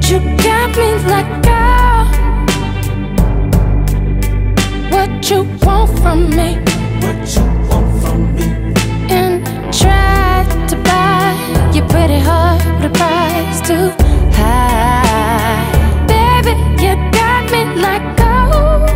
You got me like, girl, what you want from me? What you want from me? And tried to buy your pretty heart with a price too high. Baby, you got me like, oh,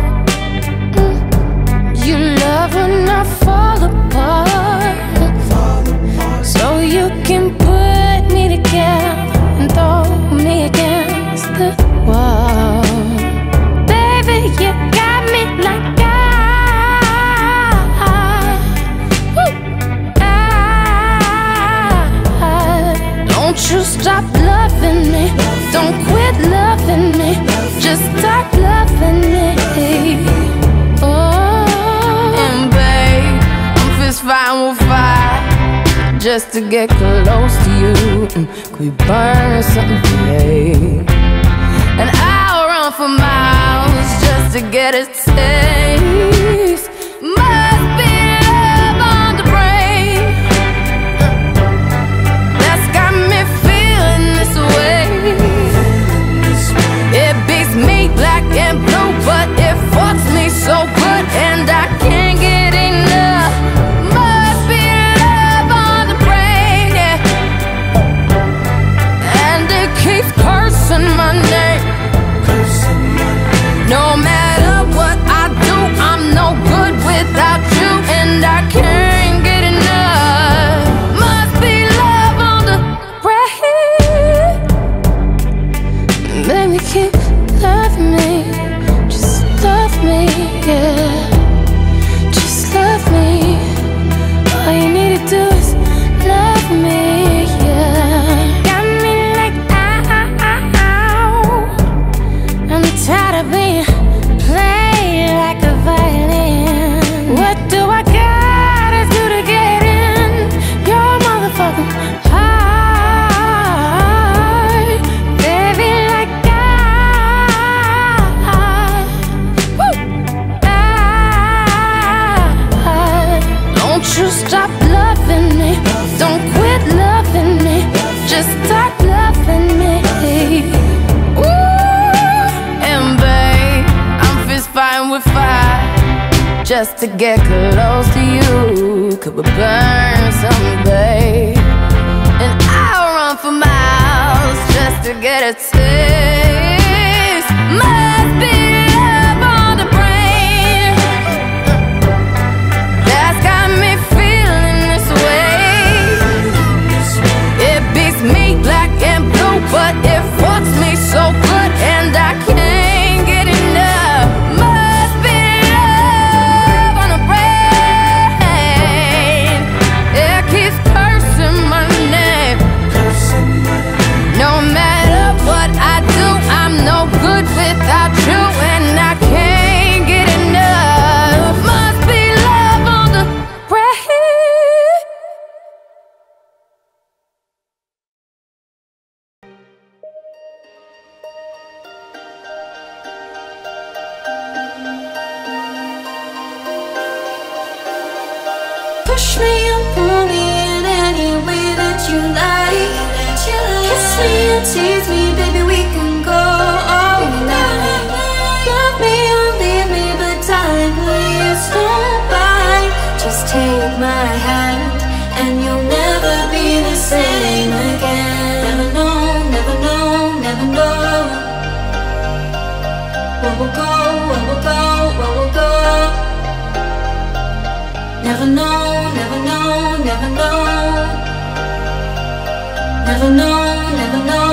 you love when I fall apart, so you can put me together and throw me against the wall. Baby, you got me like, don't you stop loving me, don't quit loving me, just stop loving me. Oh, and babe, I'm fist fighting with fire just to get close to you. Could we burn something today? And I'll run for miles just to get a taste. Must be love on the brain that's got me feeling this way. It beats me black and blue, but it fucks me so good, and I can't get enough. Must be love on the brain, yeah. And it keeps cursing my name. No matter what I do, I'm no good without you, and I can't get enough. Must be love on the brain. Baby, keep loving me, just love me, yeah. Just love me. All you need to do is love me, yeah. Got me like, ow. I'm tired of being played like a violin. What do I gotta do to get in your motherfucking heart? Baby, like don't you stop loving me, don't quit loving me, just start loving me. Ooh, and babe, I'm fist fighting with fire just to get close to you. Could we burn something, babe? And I'll run for miles just to get a taste. Must be love on the brain that's got me feeling this way. It beats me black and blue, but it fucks me so good, and I can't get enough. Must be love on the brain. It keeps cursing my name. No matter what I do, I'm no good without you, and I can't get enough. Must be love on the brain. Push me and pull me in any way that you like. Kiss me and tease me, baby, we can go all night. Love me or leave me, but darling, please don't bite. Just take my hand, and you'll never be the same again. Never know, never know, never know where we'll go, where we'll go, where we'll go. Never know, never know, never know. Never know, never know.